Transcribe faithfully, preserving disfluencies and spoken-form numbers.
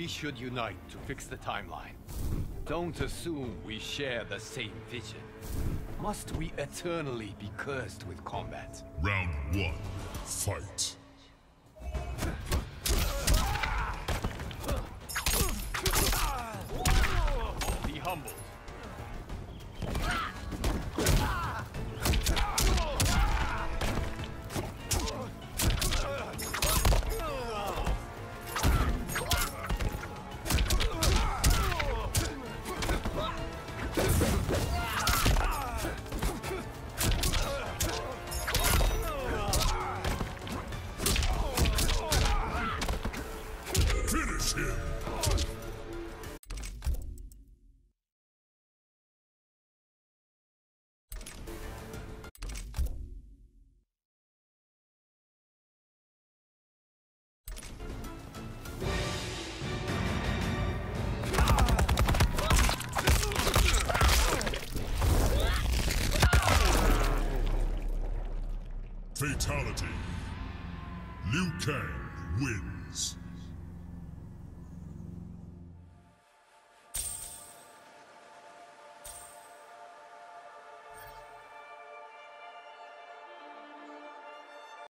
should unite to fix the timeline. Don't assume we share the same vision. Must we eternally be cursed with combat? Round one, fight. Be humble. Finish him! Fatality. Liu Kang wins.